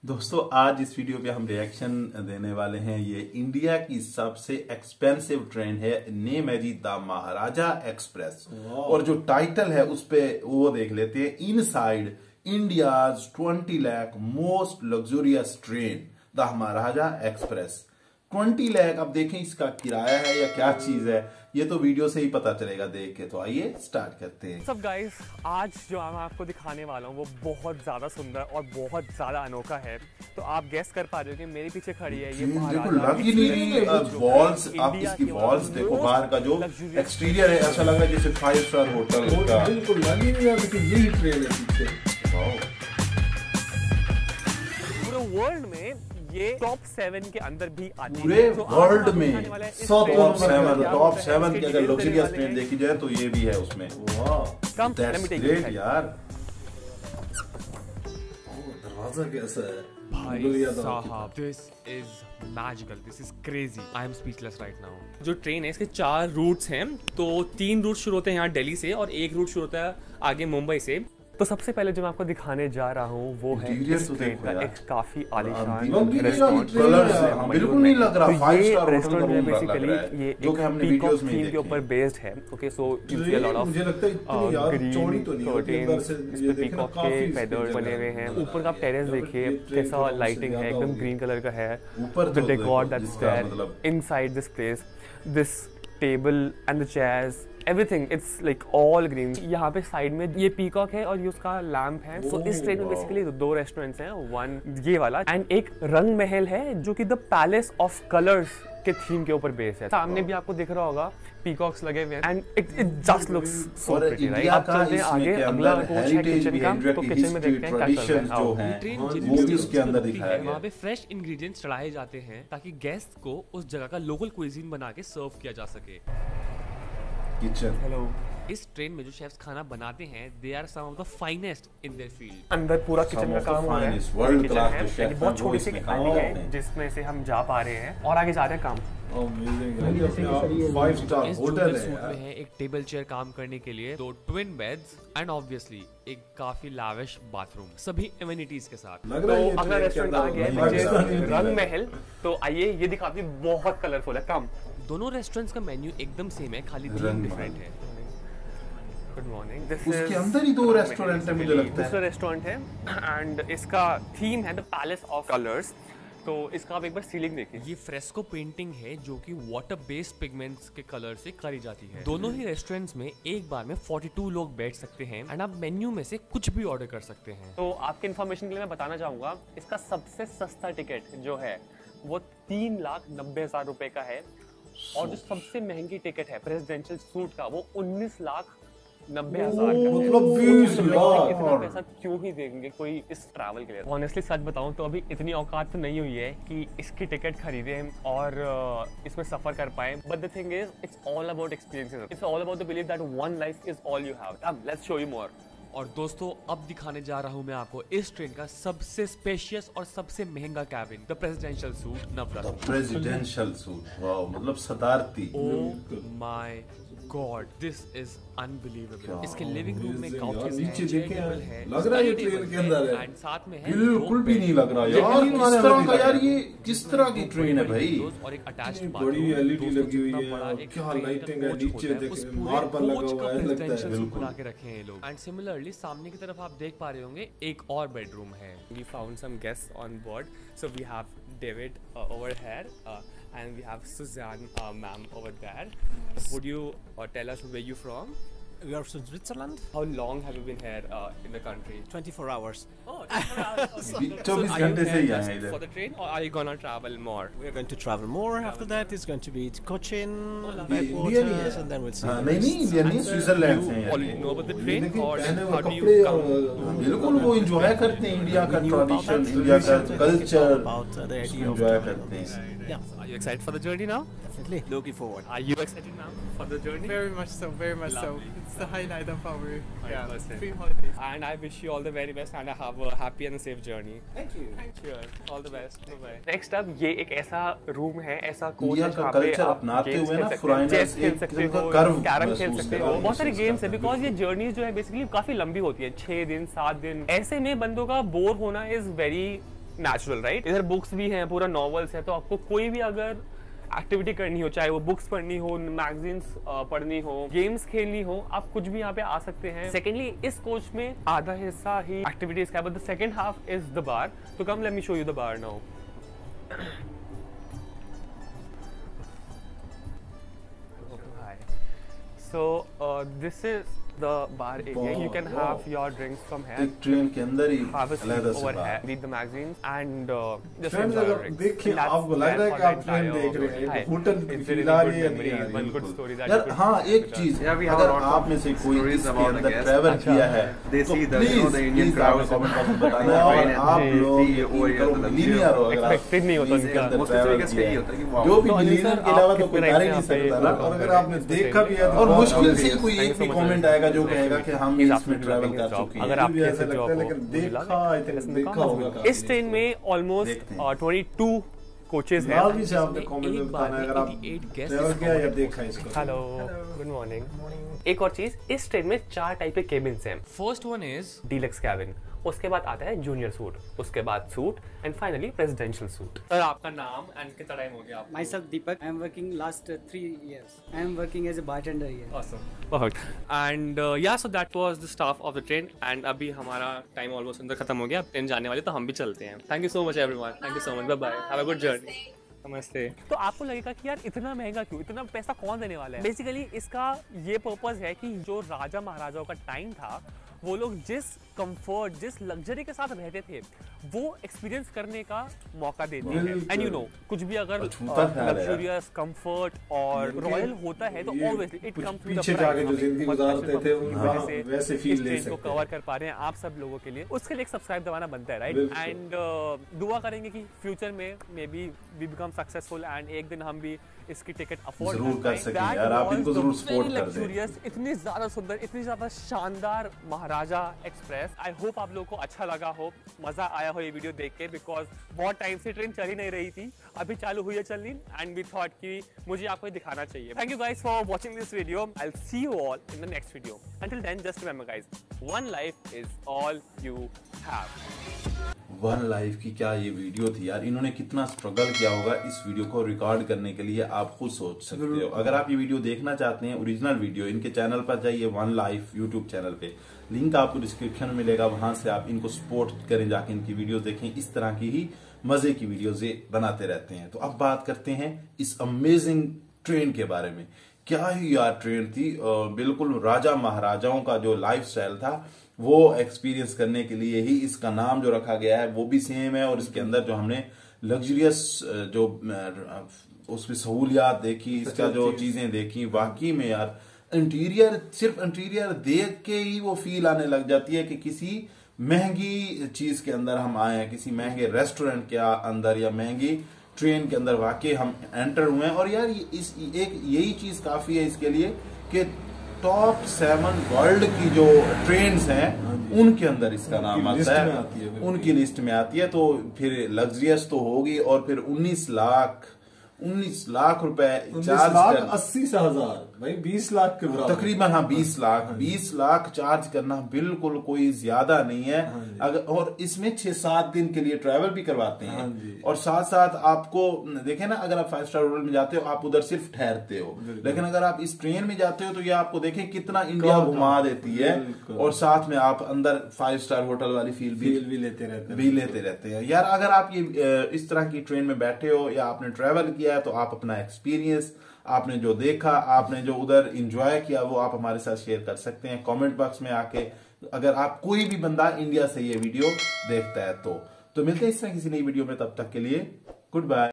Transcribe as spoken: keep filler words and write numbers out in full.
दोस्तों आज इस वीडियो पे हम रिएक्शन देने वाले हैं। ये इंडिया की सबसे एक्सपेंसिव ट्रेन है, नेम है जी द महाराजा एक्सप्रेस। और जो टाइटल है उस पे वो देख लेते हैं, inside India's twenty lakh most luxurious train the Maharaja express. Twenty lakh, अब देखें इसका किराया है या क्या चीज है, ये तो वीडियो से ही पता चलेगा देख के। तो आइए स्टार्ट करते हैं। सब गाइस, आज जो मैं आपको दिखाने वाला हूँ वो बहुत ज्यादा सुंदर और बहुत ज्यादा अनोखा है। तो आप गेस कर पा रहे हो कि मेरी पीछे खड़ी है ये देखो, लग ही नहीं रही वॉल्स। आप इसकी वॉल्स देखो, बाहर का जो एक्सटीरियर है ऐसा लग रहा है जैसे फाइव स्टार होटल का। बिल्कुल लग ही नहीं रहा कि यही ट्रेन है पीछे। पूरे वर्ल्ड में ये टॉप सेवन के अंदर भी आती है। पूरे तो वर्ल्ड में टॉप सेवन टॉप सेवन की अगर लग्जरियस ट्रेन ट्रेन देखी जाए तो ये भी है उसमें। कम ग्रेट यार। दरवाजा कैसा है भाई साहब, this is magical, this is crazy, I am speechless right now. जो ट्रेन है इसके चार रूट्स हैं। तो तीन रूट शुरू होते हैं यहाँ दिल्ली से और एक रूट शुरू होता है आगे मुंबई से। तो सबसे पहले जो मैं आपको दिखाने जा रहा हूँ वो है इस ट्रेन का एक काफी आलीशान रेस्टोरेंट। बिल्कुल नहीं लग रहा फाइव स्टार रेस्टोरेंट में बेसिकली ये एक पीकॉक थीम के ऊपर बेस्ड है। Okay, so you see a lot of मुझे लगता है इतनी यार चौड़ी तो नहीं होती, अंदर से ये देखना काफी फेदर्स बने हुए हैं। ऊपर का आप टेरेस देखिए कैसा लाइटिंग है, एकदम ग्रीन कलर का है। The decor that's there inside this place, this table and the chairs, everything it's like all green. यहाँ पे साइड में ये पीकॉक है और ये उसका लैम्प है। सो so, इस ट्रेन में बेसिकली दो रेस्टोरेंट्स हैं, वन ये वाला एंड एक रंग महल है जो कि द पैलेस ऑफ कलर्स के थीम के ऊपर बेस है। सामने भी आपको दिख रहा होगा पीकॉक्स लगे हुए हैं and it it just looks so pretty right. अब चलते हैं आगे, अगला कोच है किचन का, तो किचन में देखते हैं क्या चल रहा है। जो है वो भी इसके अंदर दिखाया गया है। वहाँ पे फ्रेश इंग्रेडिएंट्स चढ़ाए जाते हैं ताकि गेस्ट को उस जगह का लोकल क्विजीन बना के सर्व किया जा सके। Kitchen hello. इस ट्रेन में जो शेफ्स खाना बनाते हैं they are some of the finest in their field. अंदर पूरा किचन का काम हो रहा है, वर्ल्ड क्लास के शेफ, बहुत छोटी सी खानी है जिसमें से हम जा पा रहे हैं और आगे जा रहे हैं काम। फाइव स्टार होटल है। है एक टेबल चेयर काम करने के लिए, दो ट्विन बेड्स एंड ऑब्वियसली एक काफी लाविश बाथरूम, सभी एमिनिटीज के साथ। तो अगला रेस्टोरेंट आ गया है रंग महल। तो आइए ये दिखाती, बहुत कलरफुल है। काम दोनों रेस्टोरेंट्स का मेन्यू एकदम सेम है, खाली थीम डिफरेंट है। Good morning. उसके अंदर ही दो रेस्टोरेंट है, मुझे लगता है दूसरा रेस्टोरेंट है एंड इसका थीम है द पैलेस ऑफ कलर्स। तो इसका आप एक बार सीलिंग देखिए, ये फ्रेस्को पेंटिंग है जो कि वाटर बेस्ड पिगमेंट्स के कलर से करी जाती है। दोनों ही रेस्टोरेंट्स में एक बार में बयालीस लोग बैठ सकते हैं एंड आप मेन्यू में से कुछ भी ऑर्डर कर सकते हैं। तो आपके इन्फॉर्मेशन के लिए मैं बताना चाहूंगा, इसका सबसे सस्ता टिकट जो है वो तीन लाख नब्बे हजार रुपए का है और जो सबसे महंगी टिकट है प्रेसिडेंशियल सूट का वो उन्नीस लाख नब्बे हजार का। मतलब बीस लाख। इतना पैसा क्यों ही देंगे कोई इस ट्रैवल के लिए। ऑनेस्टली सच बताऊं तो अभी इतनी औकात तो नहीं हुई है कि इसकी टिकट खरीदें और इसमें सफर कर पाए। But the thing is it's all about experiences, it's all about the believe that one life is all you have. अब लेट्स शो यू मोर। और दोस्तों अब दिखाने जा रहा हूं मैं आपको इस ट्रेन का सबसे स्पेशियस और सबसे महंगा cabin, the presidential suite Navratna. Presidential suite, wow, मतलब सदारती। Oh my god, this is unbelievable. इसके लिविंग रूम में काउचेस नीचे हैं, देखें टेबल है, लग रहा है ये ट्रेन के अंदर है एंड साथ में है बिल्कुल भी नहीं लग रहा यार। किस तरह का यार, ये किस तरह की ट्रेन है भाई। और एक अटैच्ड बड़ी एलईडी लगी हुई है, क्या लाइटिंग है, नीचे देखें मार्बल लगा हुआ है, लगता है बिल्कुल बना के रखे हैं ये लोग। एंड सिमिलरली सामने की तरफ आप देख पा रहे होंगे एक और बेडरूम है। We found some guests on board, so we have David over here and we have Suzanne uh, ma'am over there. Would you uh, tell us where you from? We are from Switzerland. How long have you been here uh, in the country? twenty-four hours. Oh, twenty-four hours. so, so चौबीस are you घंटे से ही here आए हैं just इधर। for the train or are you gonna travel more? We are going to travel more. After that, it's going to be Cochin, Indian backwaters, and then we'll see. हाँ, the नहीं नहीं, rest. Indian नहीं, Switzerland से You हैं। already know about the train लेकिन or पहने how हुए do you come? कपड़े बिल्कुल वो एंजॉय करते हैं, इंडिया का ट्रेडिशन, इंडिया का culture About uh, the idea of enjoy traveling करते on this. हैं। Yeah, Are you excited for the journey now? definitely. Looking forward. Are you excited now for the journey? Very much so, very much Lovely. so. It's the highlight of our one hundred percent. yeah, three holidays. And I wish you all the very best and have a happy and a safe journey. Thank you. Sure. All the best. Bye bye. Next up, ये एक ऐसा room है, ऐसा coach India है का जहाँ पे culture आप अपनाते games हुए खेल ना, सकते हैं, foreigners chess खेल एक सकते किस्म का हो, गर्व कैरम खेल महसूस सकते करा हो, रहे बहुत सारी हैं गेम्स है। उसका। बिकॉज ये जर्नीज जो है बेसिकली काफी लंबी होती है, छह दिन सात दिन। ऐसे में बंदों का बोर होना इज वेरी नेचुरल, राइट। इधर बुक्स भी हैं, पूरा नॉवेल्स है, तो आपको कोई भी अगर एक्टिविटी करनी हो, चाहे वो बुक्स पढ़नी हो, मैगजीन्स पढ़नी हो, गेम्स खेलनी हो, आप कुछ भी यहाँ पे आ सकते हैं। सेकेंडली, इस कोच में आधा हिस्सा ही एक्टिविटीज का है, but the second half is the bar. तो come let me show you the bar now. So uh, this is the bar area. You can have your drinks from here. एक train के अंदर ही have a seat अलग over से here, read the magazines and uh, just Friends, enjoy your अगर drinks. देखिए, That's आपको लग रहा है where कि आप for the ट्रेन entire देख रहे हैं, Hi. होटल It's की very फील आ good रही है, memories, नहीं आ one रही, good बिल्कुल। story that यार you could हाँ, share एक with us. चीज Yeah, we have a अगर lot आप of में से कोई stories इसके about the अंदर guests. ट्रैवल अच्छा। किया है They तो see the, you know, the Indian please crowds comment box में and बताना। the और train आप and लोग the overall करो the मिलीनियर हो, अगर आप Expected नहीं होता इसके उनका। अंदर Most ट्रैवल तरीके से किया यही है। होता है कि wow। जो भी तो अनिल मिलीनियर सर, के अलावा आप तो कोई कितने कर ही रहे नहीं हैं यहाँ सकता पे? ना। और अगर आपने देखा भी है तो और बहुत मुश्किल से obvious। कोई Thank एक you so भी much, कमेंट sir. आएगा जो कहेगा कि हम He's इसमें absolutely ट्रैवल loving कर his job. चुके हैं। अगर मुझे आपके भी ऐसे ऐसा जॉब लगता है, हो, लेकिन मुझे देखा, लगा I think ऐसे देखा काम होगा होगा। काफी इस ट्रेन में ऑलमोस्ट देखते हैं। बाईस कोचेस हैं। लाल भी से आपने कमेंट में बताना है अगर आप ट्रैवल किया या देखा इसको। Hello, good morning. एक और चीज, इस ट्रेन में चार टाइप के केबिन्स हैं। First one is deluxe cabin, उसके बाद आता है जूनियर सूट, उसके बाद suite and finally presidential suite. Sir, आपका नाम एंड कितना टाइम हो गया आपको? Myself Deepak. I am working last uh, three years. I am working as a bartender here. Awesome. Perfect. And uh, yeah, so that was the staff of the train. And अभी हमारा time almost अंदर खत्म हो गया, अब train जाने वाली, तो हम भी चलते हैं। Thank you so much everyone, thank you so much, bye bye, have a good journey. नमस्ते। तो आपको लगेगा कि यार इतना महंगा क्यों, इतना पैसा कौन देने वाला है? बेसिकली इसका ये पर्पस है कि जो राजा महाराजाओं का टाइम था, वो लोग जिस कंफर्ट, जिस लग्जरी के साथ रहते थे, वो एक्सपीरियंस करने का मौका देते हैं। एंड यू नो, कुछ भी अगर लग्जरियस, कंफर्ट और रॉयल होता है तो obviously it comes with a पीछे जाके जो जिंदगी गुजारते थे उनका वैसे फील ले सकते हैं। कवर कर पा रहे हैं आप सब लोगों के लिए, उसके लिए एक सब्सक्राइब दबाना बनता है, राइट? एंड दुआ करेंगे कि फ्यूचर में maybe we become successful and एक दिन हम भी इसकी टिकट अफोर्ड जरूर कर सकें यार, आप इनको जरूर सपोर्ट कर दें। इतनी ज्यादा सुंदर, इतनी ज्यादा शानदार महाराजा एक्सप्रेस। आई होप आप लोगों को अच्छा लगा हो, मजा आया हो ये वीडियो देख के, बिकॉज बहुत टाइम से ट्रेन चल ही नहीं रही थी, अभी चालू हुई है चलनी, एंड वी थॉट कि मुझे आपको दिखाना चाहिए। Thank you guys for watching this video. I will see you all in the next video. Until then, just remember guys, one life is all you have. One life की क्या ये video थी यार, इन्होंने कितना स्ट्रगल किया होगा इस वीडियो को रिकॉर्ड करने के लिए, आप खुद सोच सकते हो। अगर आप ये वीडियो देखना चाहते हैं ओरिजिनल वीडियो, इनके चैनल पर जाइए, वन लाइफ यूट्यूब चैनल पे, लिंक आपको डिस्क्रिप्शन में मिलेगा, वहां से आप इनको सपोर्ट करें, जाके इनकी वीडियो देखें। इस तरह की ही मजे की वीडियोज बनाते रहते हैं। तो अब बात करते हैं इस अमेजिंग ट्रेन के बारे में। क्या ही यार ट्रेन थी, बिल्कुल राजा महाराजाओं का जो लाइफ स्टाइल था वो एक्सपीरियंस करने के लिए ही इसका नाम जो रखा गया है वो भी सेम है। और इसके अंदर जो हमने लग्जरियस जो उसमें सहूलियात देखी, इसका जो चीजें देखी, वाकई में यार इंटीरियर, सिर्फ इंटीरियर देख के ही वो फील आने लग जाती है कि किसी महंगी चीज के अंदर हम आए हैं, किसी महंगे रेस्टोरेंट के अंदर या महंगी ट्रेन के अंदर वाकई हम एंटर हुए हैं। और यार इस एक यही चीज काफी है इसके लिए कि टॉप सेवन वर्ल्ड की जो ट्रेन्स हैं उनके अंदर इसका नाम आता है, उनकी लिस्ट में आती है। तो फिर लग्जरियस तो होगी, और फिर उन्नीस लाख उन्नीस लाख रुपए चार्ज लाख अस्सी से हजार भाई बीस लाख के बराबर तकरीबन। हाँ, बीस लाख बीस लाख चार्ज करना बिल्कुल कोई ज्यादा नहीं है। अगर और इसमें छह सात दिन के लिए ट्रैवल भी करवाते हैं, और साथ साथ आपको देखे ना, अगर आप फाइव स्टार होटल में जाते हो आप उधर सिर्फ ठहरते हो, लेकिन अगर आप इस ट्रेन में जाते हो तो ये आपको देखें कितना इंडिया घुमा देती है, और साथ में आप अंदर फाइव स्टार होटल वाली फील भी, भी लेते रहते भी लेते रहते हैं। यार अगर आप ये इस तरह की ट्रेन में बैठे हो या आपने ट्रैवल किया है तो आप अपना एक्सपीरियंस, आपने जो देखा, आपने जो उधर एंजॉय किया, वो आप हमारे साथ शेयर कर सकते हैं कमेंट बॉक्स में आके। अगर आप कोई भी बंदा इंडिया से ये वीडियो देखता है तो तो मिलते हैं इस तरह किसी नई वीडियो में, तब तक के लिए गुड बाय।